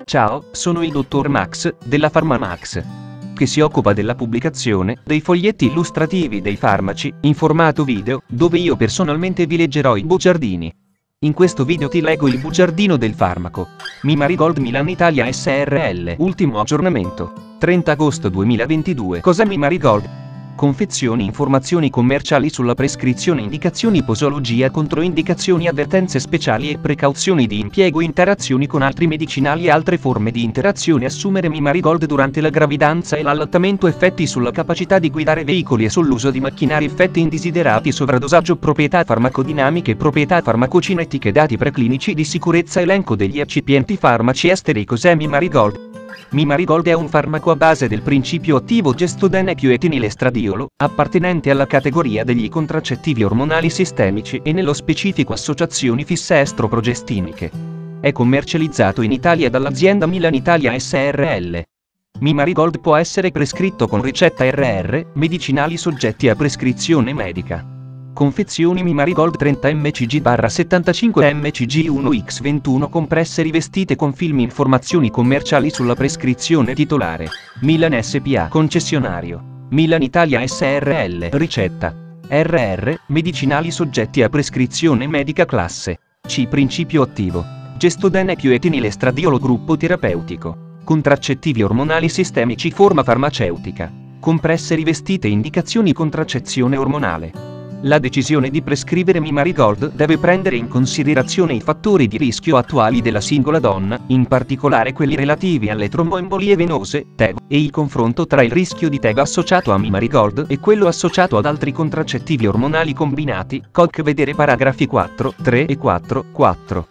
Ciao, sono il dottor Max, della PharmaMax, che si occupa della pubblicazione dei foglietti illustrativi dei farmaci, in formato video, dove io personalmente vi leggerò i bugiardini. In questo video ti leggo il bugiardino del farmaco. Mimarigold Milan Italia SRL. Ultimo aggiornamento. 30 agosto 2022. Cos'è Mimarigold? Confezioni, informazioni commerciali sulla prescrizione, indicazioni, posologia, controindicazioni, avvertenze speciali e precauzioni di impiego, interazioni con altri medicinali e altre forme di interazione. Assumere Mimarigold durante la gravidanza e l'allattamento, effetti sulla capacità di guidare veicoli e sull'uso di macchinari, effetti indesiderati, sovradosaggio, proprietà farmacodinamiche, proprietà farmacocinetiche, dati preclinici di sicurezza, elenco degli eccipienti farmaci esteri. Cos'è Mimarigold? Mimarigold è un farmaco a base del principio attivo gestodene-pioetinile-estradiolo, appartenente alla categoria degli contraccettivi ormonali sistemici e nello specifico associazioni fisse estroprogestiniche. È commercializzato in Italia dall'azienda Milan Italia SRL. Mimarigold può essere prescritto con ricetta RR, medicinali soggetti a prescrizione medica. Confezioni Mimarigold 30 mcg/75 mcg 1x21 compresse rivestite con film. Informazioni commerciali sulla prescrizione. Titolare: Milan SPA. Concessionario: Milan Italia SRL. Ricetta: RR, medicinali soggetti a prescrizione medica. Classe C. Principio attivo: gestodene-pioetinile-estradiolo. Gruppo terapeutico: contraccettivi ormonali sistemici. Forma farmaceutica: compresse rivestite. Indicazioni: contraccezione ormonale. La decisione di prescrivere Mimarigold deve prendere in considerazione i fattori di rischio attuali della singola donna, in particolare quelli relativi alle tromboembolie venose, TEV, e il confronto tra il rischio di TEV associato a Mimarigold e quello associato ad altri contraccettivi ormonali combinati, COC. Vedere paragrafi 4, 3 e 4, 4.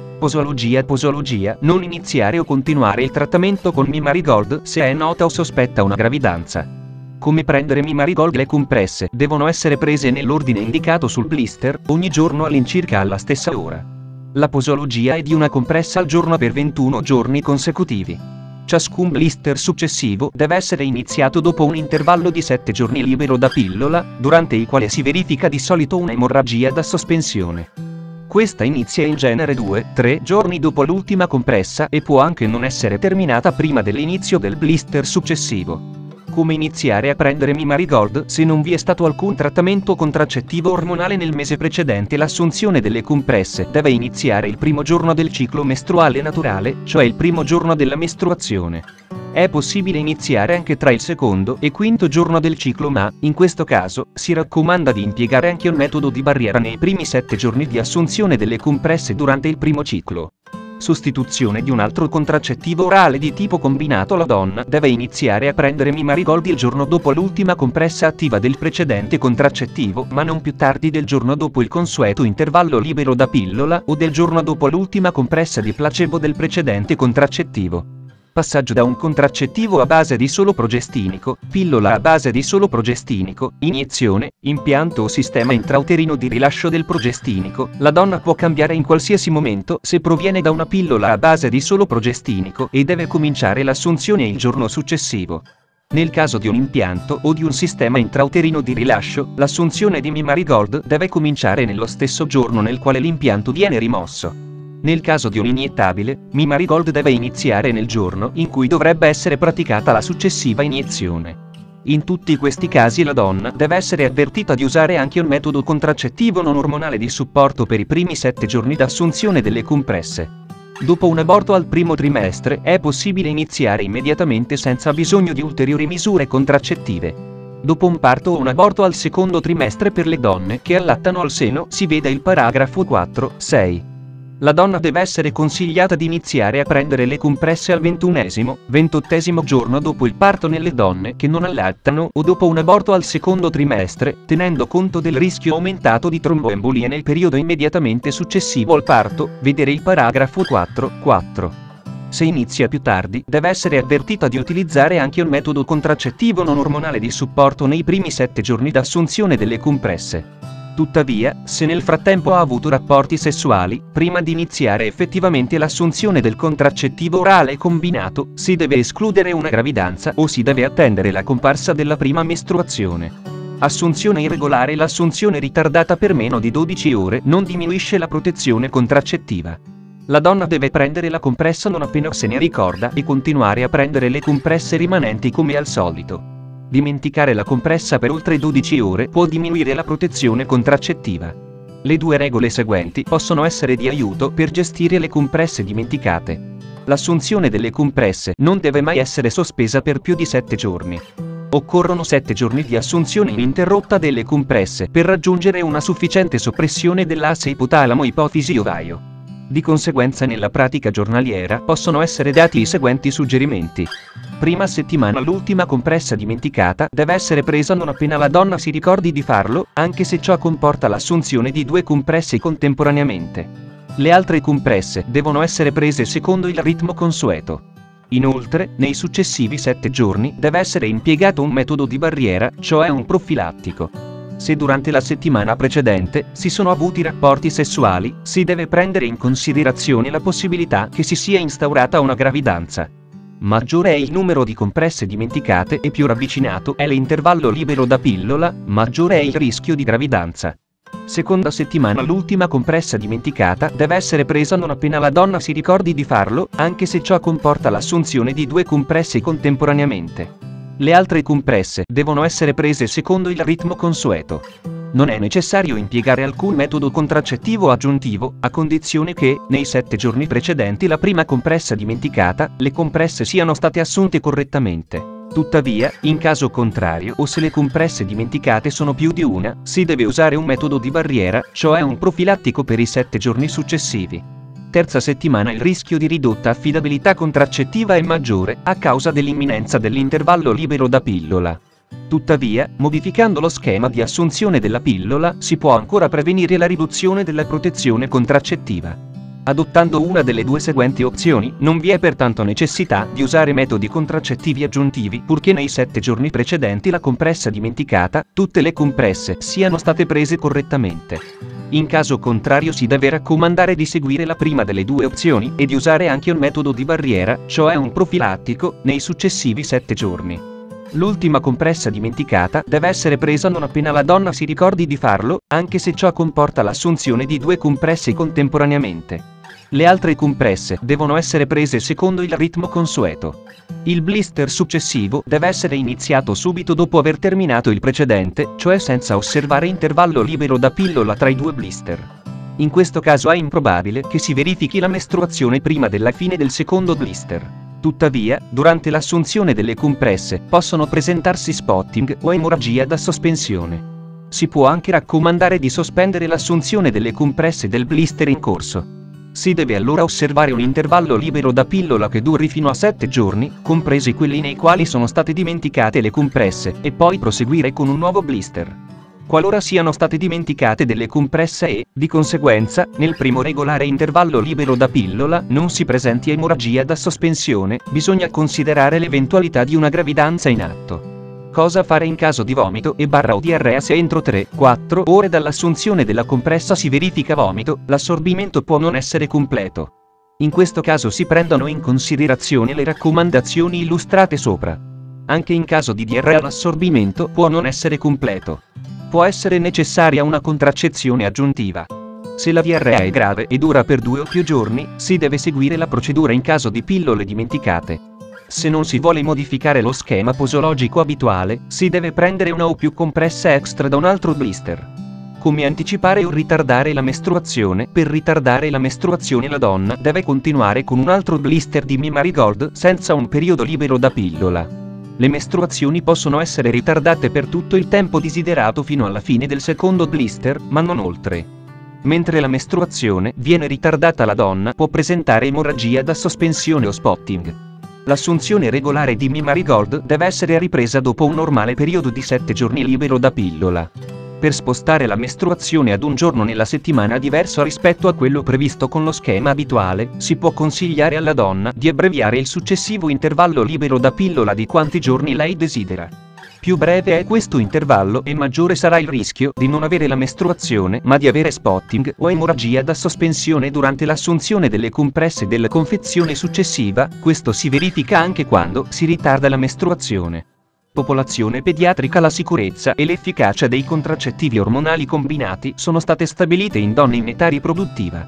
Posologia: non iniziare o continuare il trattamento con Mimarigold se è nota o sospetta una gravidanza. Come prendere Mimarigold? Le compresse devono essere prese nell'ordine indicato sul blister, ogni giorno all'incirca alla stessa ora. La posologia è di una compressa al giorno per 21 giorni consecutivi. Ciascun blister successivo deve essere iniziato dopo un intervallo di 7 giorni libero da pillola, durante il quale si verifica di solito un'emorragia da sospensione. Questa inizia in genere 2-3 giorni dopo l'ultima compressa e può anche non essere terminata prima dell'inizio del blister successivo. Come iniziare a prendere Mimarigold se non vi è stato alcun trattamento contraccettivo ormonale nel mese precedente? L'assunzione delle compresse deve iniziare il primo giorno del ciclo mestruale naturale, cioè il primo giorno della mestruazione. È possibile iniziare anche tra il secondo e quinto giorno del ciclo, ma, in questo caso, si raccomanda di impiegare anche un metodo di barriera nei primi 7 giorni di assunzione delle compresse durante il primo ciclo. Sostituzione di un altro contraccettivo orale di tipo combinato. La donna deve iniziare a prendere Mimarigold il giorno dopo l'ultima compressa attiva del precedente contraccettivo, ma non più tardi del giorno dopo il consueto intervallo libero da pillola o del giorno dopo l'ultima compressa di placebo del precedente contraccettivo. Passaggio da un contraccettivo a base di solo progestinico, pillola a base di solo progestinico, iniezione, impianto o sistema intrauterino di rilascio del progestinico. La donna può cambiare in qualsiasi momento se proviene da una pillola a base di solo progestinico e deve cominciare l'assunzione il giorno successivo. Nel caso di un impianto o di un sistema intrauterino di rilascio, l'assunzione di Mimarigold deve cominciare nello stesso giorno nel quale l'impianto viene rimosso. Nel caso di un iniettabile, Mimarigold deve iniziare nel giorno in cui dovrebbe essere praticata la successiva iniezione. In tutti questi casi la donna deve essere avvertita di usare anche un metodo contraccettivo non ormonale di supporto per i primi 7 giorni d'assunzione delle compresse. Dopo un aborto al primo trimestre è possibile iniziare immediatamente senza bisogno di ulteriori misure contraccettive. Dopo un parto o un aborto al secondo trimestre per le donne che allattano al seno si veda il paragrafo 4, 6. La donna deve essere consigliata di iniziare a prendere le compresse al 21-28 giorno dopo il parto nelle donne che non allattano o dopo un aborto al secondo trimestre, tenendo conto del rischio aumentato di tromboembolie nel periodo immediatamente successivo al parto, vedere il paragrafo 4, 4. Se inizia più tardi, deve essere avvertita di utilizzare anche un metodo contraccettivo non ormonale di supporto nei primi 7 giorni d'assunzione delle compresse. Tuttavia, se nel frattempo ha avuto rapporti sessuali, prima di iniziare effettivamente l'assunzione del contraccettivo orale combinato, si deve escludere una gravidanza o si deve attendere la comparsa della prima mestruazione. Assunzione irregolare. L'assunzione ritardata per meno di 12 ore non diminuisce la protezione contraccettiva. La donna deve prendere la compressa non appena se ne ricorda e continuare a prendere le compresse rimanenti come al solito. Dimenticare la compressa per oltre 12 ore può diminuire la protezione contraccettiva. Le due regole seguenti possono essere di aiuto per gestire le compresse dimenticate. L'assunzione delle compresse non deve mai essere sospesa per più di 7 giorni. Occorrono 7 giorni di assunzione ininterrotta delle compresse per raggiungere una sufficiente soppressione dell'asse ipotalamo-ipofisi-ovaio. Di conseguenza nella pratica giornaliera possono essere dati i seguenti suggerimenti. Prima settimana l'ultima compressa dimenticata deve essere presa non appena la donna si ricordi di farlo, anche se ciò comporta l'assunzione di 2 compresse contemporaneamente. Le altre compresse devono essere prese secondo il ritmo consueto. Inoltre, nei successivi 7 giorni deve essere impiegato un metodo di barriera, cioè un profilattico. Se durante la settimana precedente si sono avuti rapporti sessuali, si deve prendere in considerazione la possibilità che si sia instaurata una gravidanza. Maggiore è il numero di compresse dimenticate e più ravvicinato è l'intervallo libero da pillola, maggiore è il rischio di gravidanza. Seconda settimana l'ultima compressa dimenticata deve essere presa non appena la donna si ricordi di farlo, anche se ciò comporta l'assunzione di 2 compresse contemporaneamente. Le altre compresse devono essere prese secondo il ritmo consueto. Non è necessario impiegare alcun metodo contraccettivo aggiuntivo, a condizione che, nei 7 giorni precedenti la prima compressa dimenticata, le compresse siano state assunte correttamente. Tuttavia, in caso contrario o se le compresse dimenticate sono più di una, si deve usare un metodo di barriera, cioè un profilattico per i 7 giorni successivi. Terza settimana il rischio di ridotta affidabilità contraccettiva è maggiore, a causa dell'imminenza dell'intervallo libero da pillola. Tuttavia, modificando lo schema di assunzione della pillola, si può ancora prevenire la riduzione della protezione contraccettiva. Adottando una delle due seguenti opzioni, non vi è pertanto necessità di usare metodi contraccettivi aggiuntivi purché nei 7 giorni precedenti la compressa dimenticata, tutte le compresse, siano state prese correttamente. In caso contrario si deve raccomandare di seguire la prima delle due opzioni e di usare anche un metodo di barriera, cioè un profilattico, nei successivi 7 giorni. L'ultima compressa dimenticata deve essere presa non appena la donna si ricordi di farlo, anche se ciò comporta l'assunzione di 2 compresse contemporaneamente. Le altre compresse devono essere prese secondo il ritmo consueto. Il blister successivo deve essere iniziato subito dopo aver terminato il precedente, cioè senza osservare intervallo libero da pillola tra i 2 blister. In questo caso è improbabile che si verifichi la mestruazione prima della fine del secondo blister. Tuttavia, durante l'assunzione delle compresse possono presentarsi spotting o emorragia da sospensione. Si può anche raccomandare di sospendere l'assunzione delle compresse del blister in corso. Si deve allora osservare un intervallo libero da pillola che duri fino a 7 giorni, compresi quelli nei quali sono state dimenticate le compresse, e poi proseguire con un nuovo blister. Qualora siano state dimenticate delle compresse e, di conseguenza, nel primo regolare intervallo libero da pillola non si presenti emorragia da sospensione, bisogna considerare l'eventualità di una gravidanza in atto. Cosa fare in caso di vomito o diarrea se entro 3-4 ore dall'assunzione della compressa si verifica vomito, l'assorbimento può non essere completo. In questo caso si prendono in considerazione le raccomandazioni illustrate sopra. Anche in caso di diarrea l'assorbimento può non essere completo. Può essere necessaria una contraccezione aggiuntiva. Se la diarrea è grave e dura per 2 o più giorni, si deve seguire la procedura in caso di pillole dimenticate. Se non si vuole modificare lo schema posologico abituale, si deve prendere una o più compresse extra da un altro blister. Come anticipare o ritardare la mestruazione? Per ritardare la mestruazione la donna deve continuare con un altro blister di Mimarigold senza un periodo libero da pillola. Le mestruazioni possono essere ritardate per tutto il tempo desiderato fino alla fine del secondo blister, ma non oltre. Mentre la mestruazione viene ritardata la donna può presentare emorragia da sospensione o spotting. L'assunzione regolare di Mimarigold deve essere ripresa dopo un normale periodo di 7 giorni libero da pillola. Per spostare la mestruazione ad un giorno nella settimana diverso rispetto a quello previsto con lo schema abituale, si può consigliare alla donna di abbreviare il successivo intervallo libero da pillola di quanti giorni lei desidera. Più breve è questo intervallo e maggiore sarà il rischio di non avere la mestruazione ma di avere spotting o emorragia da sospensione durante l'assunzione delle compresse della confezione successiva, questo si verifica anche quando si ritarda la mestruazione. Popolazione pediatrica. La sicurezza e l'efficacia dei contraccettivi ormonali combinati sono state stabilite in donne in età riproduttiva.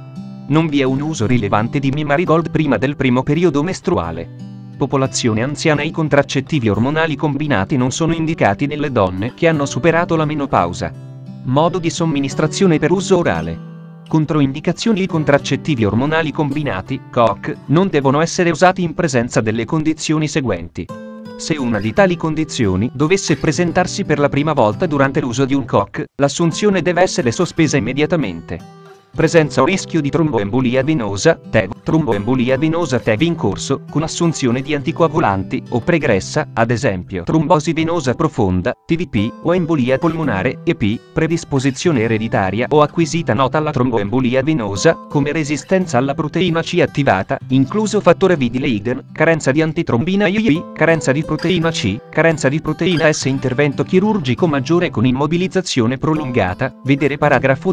Non vi è un uso rilevante di Mimarigold prima del primo periodo mestruale. Popolazione anziana. I contraccettivi ormonali combinati non sono indicati nelle donne che hanno superato la menopausa. Modo di somministrazione per uso orale. Controindicazioni. I contraccettivi ormonali combinati, COC, non devono essere usati in presenza delle condizioni seguenti. Se una di tali condizioni dovesse presentarsi per la prima volta durante l'uso di un COC, l'assunzione deve essere sospesa immediatamente. Presenza o rischio di tromboembolia venosa, TEV, tromboembolia venosa TEV in corso, con assunzione di anticoagulanti, o pregressa, ad esempio trombosi venosa profonda, TVP, o embolia polmonare, EP, predisposizione ereditaria o acquisita nota alla tromboembolia venosa, come resistenza alla proteina C attivata, incluso fattore V di Leiden, carenza di antitrombina IgI, carenza di proteina C, carenza di proteina S. Intervento chirurgico maggiore con immobilizzazione prolungata, vedere paragrafo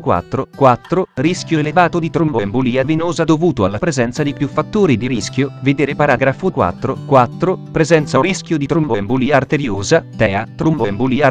4, rischio elevato di tromboembolia venosa dovuto alla presenza di più fattori di rischio, vedere paragrafo 4, presenza o rischio di tromboembolia arteriosa, TEA, tromboembolia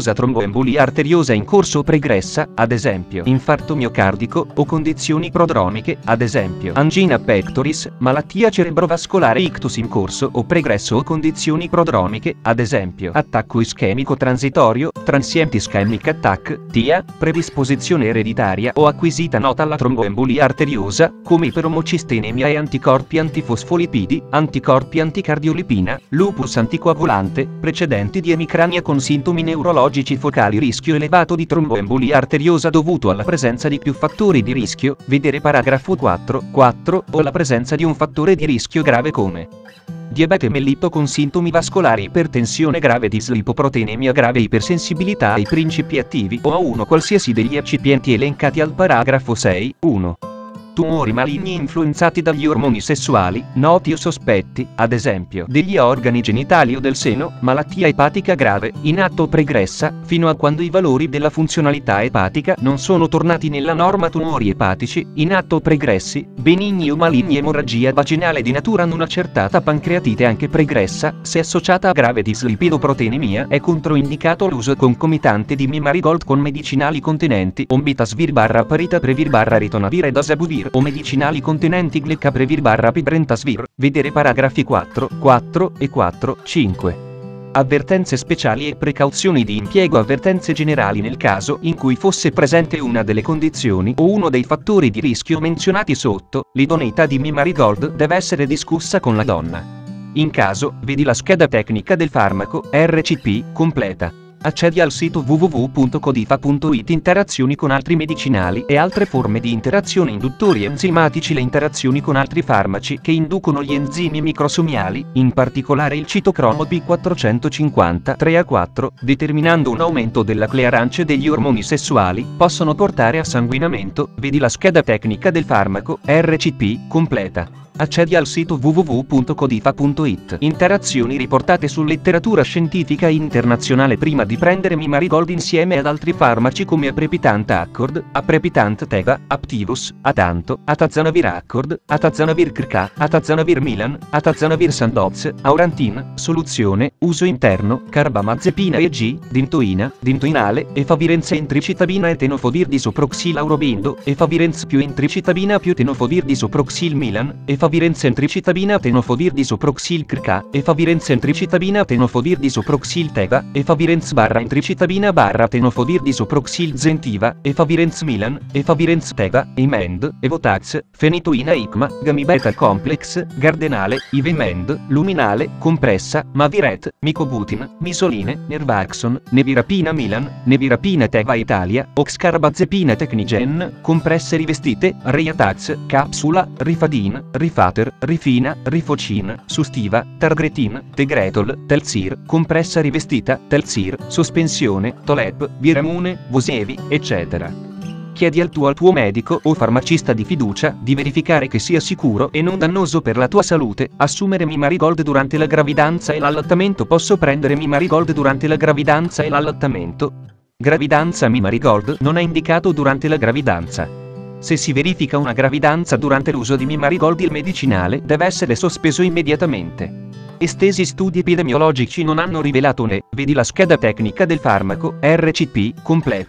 arteriosa in corso o pregressa, ad esempio infarto miocardico, o condizioni prodromiche, ad esempio angina pectoris, malattia cerebrovascolare ictus in corso o pregresso o condizioni prodromiche, ad esempio attacco ischemico transitorio, transient ischemic attack, TIA, predisposizione ereditaria o acquisita nota alla tromboembolia arteriosa, come iperomocistenemia e anticorpi antifosfolipidi, anticorpi anticardiolipina, lupus anticoagulante, precedenti di emicrania con sintomi neurologici focali. Rischio elevato di tromboembolia arteriosa dovuto alla presenza di più fattori di rischio, vedere paragrafo 4, o la presenza di un fattore di rischio grave come diabete mellito con sintomi vascolari, ipertensione grave, dislipoproteinemia grave, ipersensibilità ai principi attivi o a uno qualsiasi degli eccipienti elencati al paragrafo 6, 1. Tumori maligni influenzati dagli ormoni sessuali, noti o sospetti, ad esempio degli organi genitali o del seno, malattia epatica grave, in atto o pregressa, fino a quando i valori della funzionalità epatica non sono tornati nella norma. Tumori epatici, in atto o pregressi, benigni o maligni, emorragia vaginale di natura non accertata, pancreatite anche pregressa, se associata a grave dislipidoproteinemia, è controindicato l'uso concomitante di Mimarigold con medicinali contenenti ombitasvir/paritaprevir/ritonavir ed asabuvir, o medicinali contenenti gleccaprevir/pibrentasvir, vedere paragrafi 4, e 5. Avvertenze speciali e precauzioni di impiego. Avvertenze generali. Nel caso in cui fosse presente una delle condizioni o uno dei fattori di rischio menzionati sotto, l'idoneità di Mimarigold deve essere discussa con la donna. In caso, vedi la scheda tecnica del farmaco, RCP, completa. Accedi al sito www.codifa.it. Interazioni con altri medicinali e altre forme di interazione. Induttori enzimatici. Le interazioni con altri farmaci che inducono gli enzimi microsomiali, in particolare il citocromo P450 3A4, determinando un aumento della clearance degli ormoni sessuali, possono portare a sanguinamento. Vedi la scheda tecnica del farmaco, RCP, completa. Accedi al sito www.codifa.it. Interazioni riportate su letteratura scientifica internazionale. Prima di prendere Mimarigold insieme ad altri farmaci come Aprepitant Accord, Aprepitant Teva, Aptivus, Atanto, Atazanavir Accord, Atazanavir Krka, Atazanavir Milan, Atazanavir Sandoz, Aurantin, soluzione, uso interno, carbamazepina EG, dintoina, dintoinale, efavirenz entricitabina e tenofovir disoproxil aurobindo, efavirenz più entricitabina più tenofovir disoproxil Milan, efavirenz entricitabina tenofovir disoproxil Krka, efavirenz entricitabina tenofovir disoproxil Teva, efavirenz entricitabina tenofovir disoproxil Zentiva, efavirenz Milan, efavirenz Teva, Emend, Evotax, fenitoina Icma, Gamibeta Complex, Gardenale, Ivemend, Luminale, Compressa, Maviret, Micobutin, Misoline, Nervaxon, Nevirapina Milan, Nevirapina Teva Italia, Oxcarbazepina Technigen, compresse rivestite, Riatax, capsula, Rifadin, Rifater, Rifina, Rifocin, Sustiva, Targretin, Tegretol, Telzir, compressa rivestita, Telzir, sospensione, Tolep, Viramune, Vosevi, eccetera. Chiedi al tuo medico o farmacista di fiducia di verificare che sia sicuro e non dannoso per la tua salute assumere Mimarigold durante la gravidanza e l'allattamento. Posso prendere Mimarigold durante la gravidanza e l'allattamento? Gravidanza. Mimarigold non è indicato durante la gravidanza. Se si verifica una gravidanza durante l'uso di Mimarigold, il medicinale deve essere sospeso immediatamente. Estesi studi epidemiologici non hanno rivelato ne, vedi la scheda tecnica del farmaco, RCP, completa.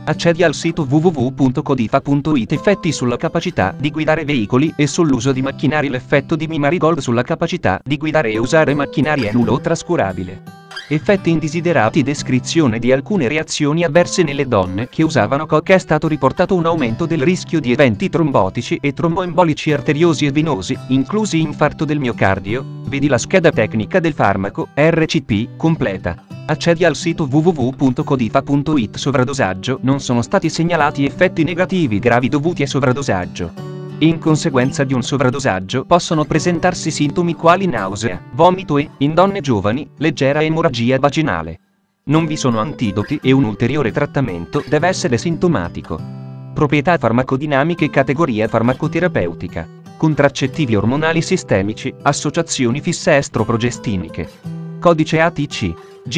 Accedi al sito www.codifa.it. Effetti sulla capacità di guidare veicoli e sull'uso di macchinari. L'effetto di Marigold sulla capacità di guidare e usare macchinari è nullo o trascurabile. Effetti indesiderati. Descrizione di alcune reazioni avverse nelle donne che usavano coca. È stato riportato un aumento del rischio di eventi trombotici e tromboembolici arteriosi e venosi, inclusi infarto del miocardio. Vedi la scheda tecnica del farmaco, RCP, completa. Accedi al sito www.codifa.it. Sovradosaggio. Non sono stati segnalati effetti negativi gravi dovuti a sovradosaggio. In conseguenza di un sovradosaggio possono presentarsi sintomi quali nausea, vomito e, in donne giovani, leggera emorragia vaginale. Non vi sono antidoti e un ulteriore trattamento deve essere sintomatico. Proprietà farmacodinamiche. Categoria farmacoterapeutica. Contraccettivi ormonali sistemici, associazioni fisse estroprogestiniche. Codice ATC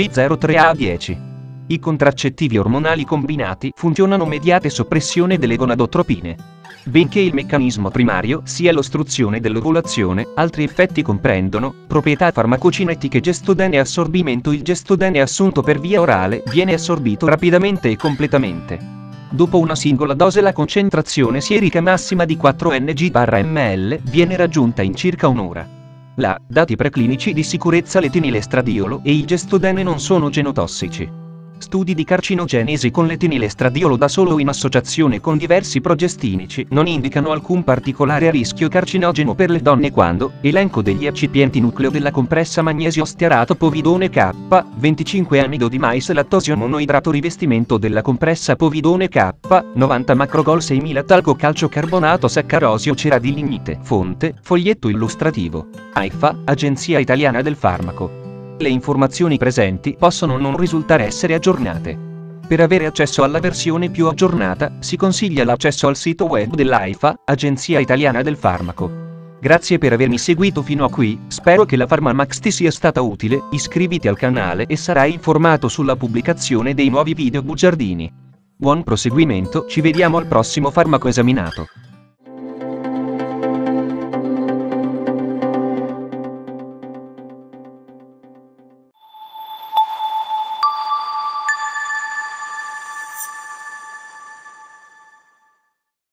G03A10. I contraccettivi ormonali combinati funzionano mediante soppressione delle gonadotropine. Benché il meccanismo primario sia l'ostruzione dell'ovulazione, altri effetti comprendono proprietà farmacocinetiche. Gestodene e assorbimento. Il gestodene assunto per via orale viene assorbito rapidamente e completamente. Dopo una singola dose la concentrazione sierica massima di 4 ng/ml viene raggiunta in circa un'ora. Dati preclinici di sicurezza. L'etinilestradiolo e il gestodene non sono genotossici. Studi di carcinogenesi con l'etinilestradiolo da solo in associazione con diversi progestinici non indicano alcun particolare rischio carcinogeno per le donne. Quando elenco degli eccipienti nucleo della compressa magnesio stearato povidone K, 25 amido di mais lattosio monoidrato rivestimento della compressa povidone K, 90 macrogol 6000 talco calcio carbonato saccarosio cera di lignite. Fonte, foglietto illustrativo. AIFA, Agenzia Italiana del Farmaco. Le informazioni presenti possono non risultare essere aggiornate. Per avere accesso alla versione più aggiornata, si consiglia l'accesso al sito web dell'AIFA, Agenzia Italiana del Farmaco. Grazie per avermi seguito fino a qui, spero che la PharmaMax ti sia stata utile. Iscriviti al canale e sarai informato sulla pubblicazione dei nuovi video bugiardini. Buon proseguimento, ci vediamo al prossimo farmaco esaminato.